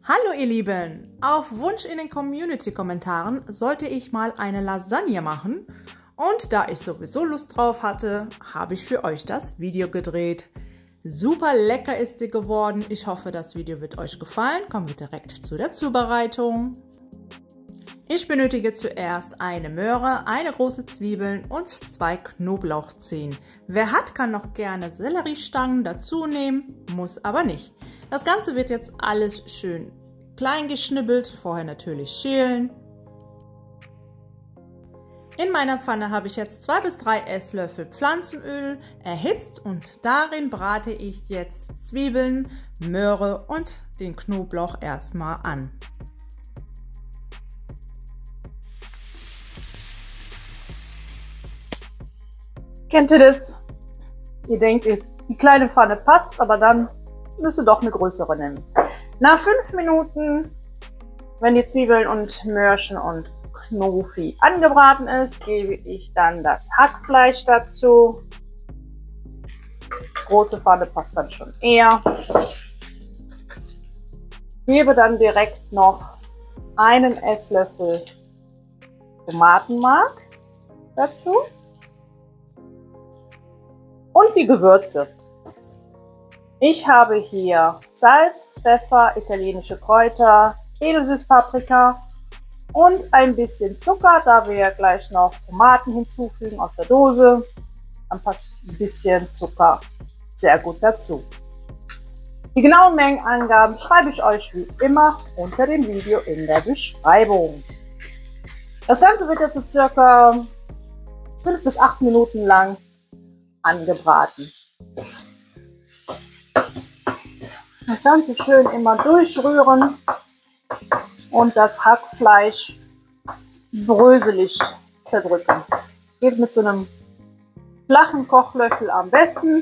Hallo ihr Lieben! Auf Wunsch in den Community-Kommentaren sollte ich mal eine Lasagne machen und da ich sowieso Lust drauf hatte, habe ich für euch das Video gedreht. Super lecker ist sie geworden. Ich hoffe, das Video wird euch gefallen. Kommen wir direkt zu der Zubereitung. Ich benötige zuerst eine Möhre, eine große Zwiebeln und 2 Knoblauchzehen. Wer hat, kann noch gerne Selleriestangen dazu nehmen, muss aber nicht. Das Ganze wird jetzt alles schön klein geschnibbelt, vorher natürlich schälen. In meiner Pfanne habe ich jetzt 2 bis 3 Esslöffel Pflanzenöl erhitzt und darin brate ich jetzt Zwiebeln, Möhre und den Knoblauch erstmal an. Kennt ihr das? Ihr denkt, die kleine Pfanne passt, aber dann müsst ihr doch eine größere nehmen. Nach 5 Minuten, wenn die Zwiebeln und Möhrchen und Knofi angebraten ist, gebe ich dann das Hackfleisch dazu. Große Pfanne passt dann schon eher. Gebe dann direkt noch einen Esslöffel Tomatenmark dazu. Und die Gewürze. Ich habe hier Salz, Pfeffer, italienische Kräuter, Edelsüßpaprika und ein bisschen Zucker, da wir gleich noch Tomaten hinzufügen aus der Dose. Dann passt ein bisschen Zucker sehr gut dazu. Die genauen Mengenangaben schreibe ich euch wie immer unter dem Video in der Beschreibung. Das Ganze wird jetzt so circa 5 bis 8 Minuten lang angebraten. Das Ganze schön immer durchrühren und das Hackfleisch bröselig zerdrücken. Geht mit so einem flachen Kochlöffel am besten.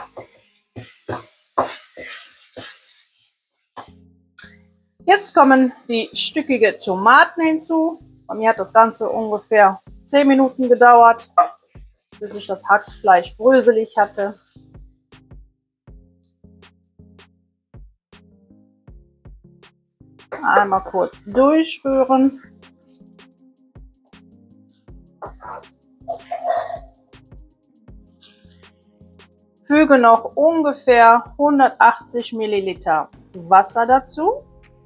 Jetzt kommen die stückige Tomaten hinzu. Bei mir hat das Ganze ungefähr 10 Minuten gedauert, bis ich das Hackfleisch bröselig hatte. Einmal kurz durchrühren. Füge noch ungefähr 180 Milliliter Wasser dazu.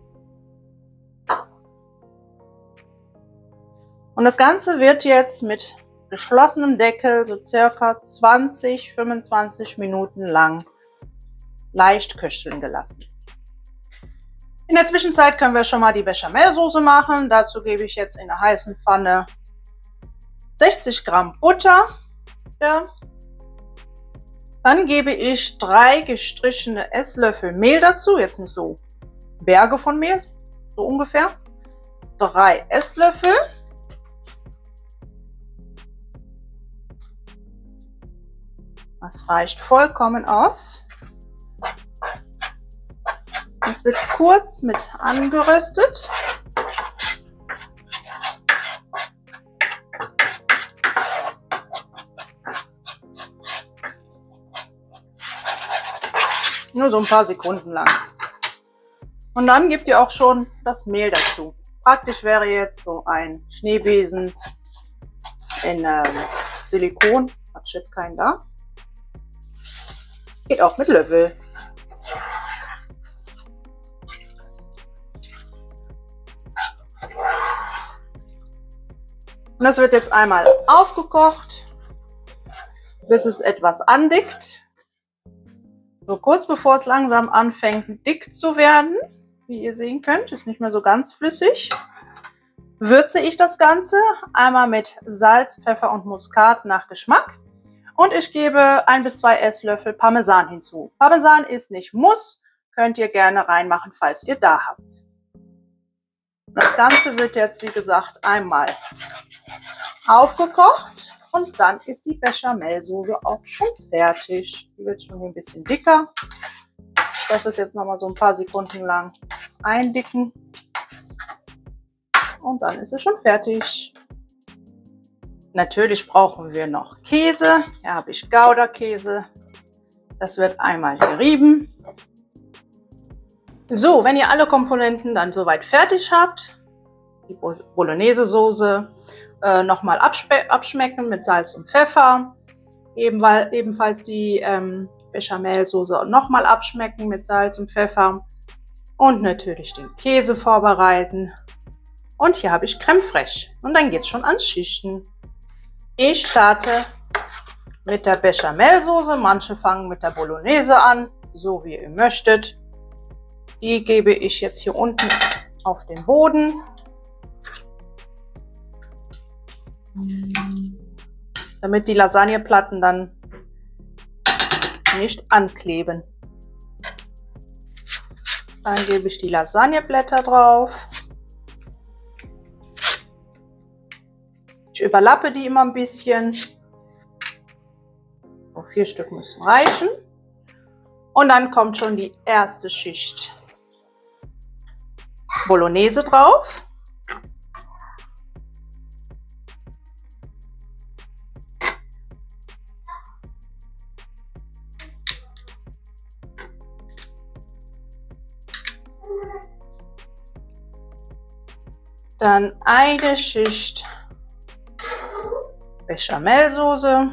Und das Ganze wird jetzt mit geschlossenem Deckel so circa 20-25 Minuten lang leicht köcheln gelassen. In der Zwischenzeit können wir schon mal die Bechamelsoße machen. Dazu gebe ich jetzt in einer heißen Pfanne 60 Gramm Butter. Ja. Dann gebe ich 3 gestrichene Esslöffel Mehl dazu. Jetzt nicht so Berge von Mehl, so ungefähr. 3 Esslöffel. Das reicht vollkommen aus. Es wird kurz mit angeröstet. Nur so ein paar Sekunden lang. Und dann gebt ihr auch schon das Mehl dazu. Praktisch wäre jetzt so ein Schneebesen in Silikon. Hatte ich jetzt keinen da. Geht auch mit Löffel. Und das wird jetzt einmal aufgekocht, bis es etwas andickt. So kurz bevor es langsam anfängt dick zu werden, wie ihr sehen könnt, ist nicht mehr so ganz flüssig, würze ich das Ganze einmal mit Salz, Pfeffer und Muskat nach Geschmack. Und ich gebe 1 bis 2 Esslöffel Parmesan hinzu. Parmesan ist nicht Muss, könnt ihr gerne reinmachen, falls ihr da habt. Das Ganze wird jetzt, wie gesagt, einmal aufgekocht und dann ist die Bechamelsoße auch schon fertig. Die wird schon ein bisschen dicker. Das ist jetzt nochmal so ein paar Sekunden lang eindicken und dann ist es schon fertig. Natürlich brauchen wir noch Käse. Hier habe ich Gouda-Käse. Das wird einmal gerieben. So, wenn ihr alle Komponenten dann soweit fertig habt, die Bolognese-Soße nochmal abschmecken mit Salz und Pfeffer. Ebenfalls die Bechamelsoße nochmal abschmecken mit Salz und Pfeffer. Und natürlich den Käse vorbereiten. Und hier habe ich Crème fraîche. Und dann geht es schon ans Schichten. Ich starte mit der Bechamelsoße. Manche fangen mit der Bolognese an, so wie ihr möchtet. Die gebe ich jetzt hier unten auf den Boden. Damit die Lasagneplatten dann nicht ankleben. Dann gebe ich die Lasagneblätter drauf. Ich überlappe die immer ein bisschen. So 4 Stück müssen reichen. Und dann kommt schon die erste Schicht Bolognese drauf. Dann eine Schicht Bechamelsoße.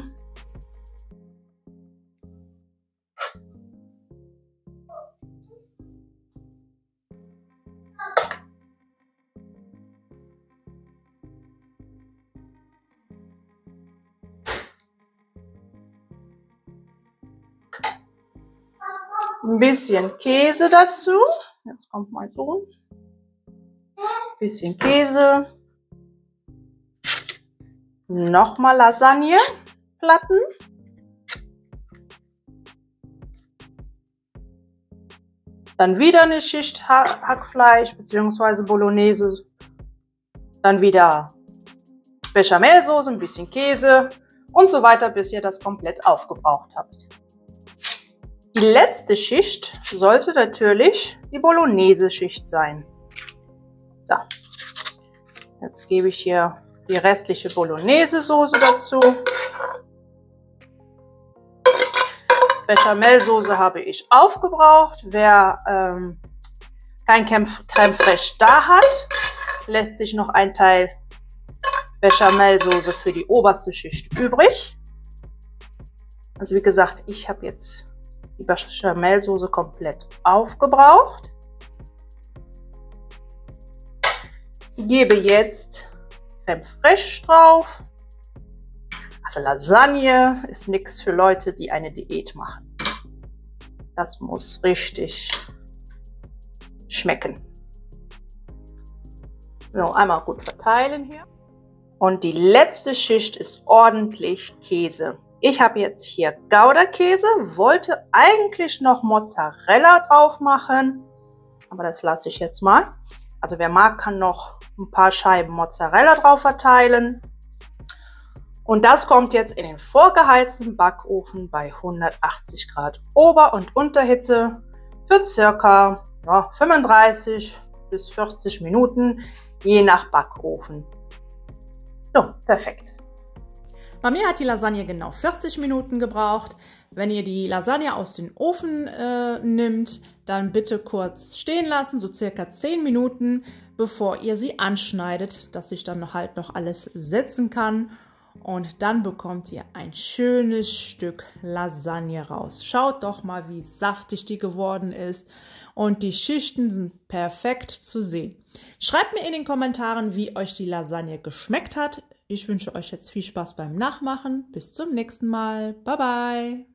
Ein bisschen Käse dazu. Jetzt kommt mein Sohn. Ein bisschen Käse. Nochmal Lasagneplatten. Dann wieder eine Schicht Hackfleisch bzw. Bolognese. Dann wieder Bechamelsoße, ein bisschen Käse und so weiter, bis ihr das komplett aufgebraucht habt. Die letzte Schicht sollte natürlich die Bolognese-Schicht sein. So, jetzt gebe ich hier die restliche Bolognese-Soße dazu. Bechamelsoße habe ich aufgebraucht. Wer kein Crème fraîche da hat, lässt sich noch ein Teil Bechamelsoße für die oberste Schicht übrig. Also wie gesagt, ich habe jetzt die Bechamelsoße komplett aufgebraucht. Ich gebe jetzt Crème fraîche drauf. Also Lasagne ist nichts für Leute, die eine Diät machen. Das muss richtig schmecken. So, einmal gut verteilen hier. Und die letzte Schicht ist ordentlich Käse. Ich habe jetzt hier Gouda-Käse, wollte eigentlich noch Mozzarella drauf machen, aber das lasse ich jetzt mal. Also wer mag, kann noch ein paar Scheiben Mozzarella drauf verteilen. Und das kommt jetzt in den vorgeheizten Backofen bei 180 Grad Ober- und Unterhitze für ca. 35 bis 40 Minuten, je nach Backofen. So, perfekt. Bei mir hat die Lasagne genau 40 Minuten gebraucht. Wenn ihr die Lasagne aus dem Ofen nimmt, dann bitte kurz stehen lassen, so circa 10 Minuten, bevor ihr sie anschneidet, dass sich dann halt noch alles setzen kann. Und dann bekommt ihr ein schönes Stück Lasagne raus. Schaut doch mal, wie saftig die geworden ist. Und die Schichten sind perfekt zu sehen. Schreibt mir in den Kommentaren, wie euch die Lasagne geschmeckt hat. Ich wünsche euch jetzt viel Spaß beim Nachmachen. Bis zum nächsten Mal. Bye, bye.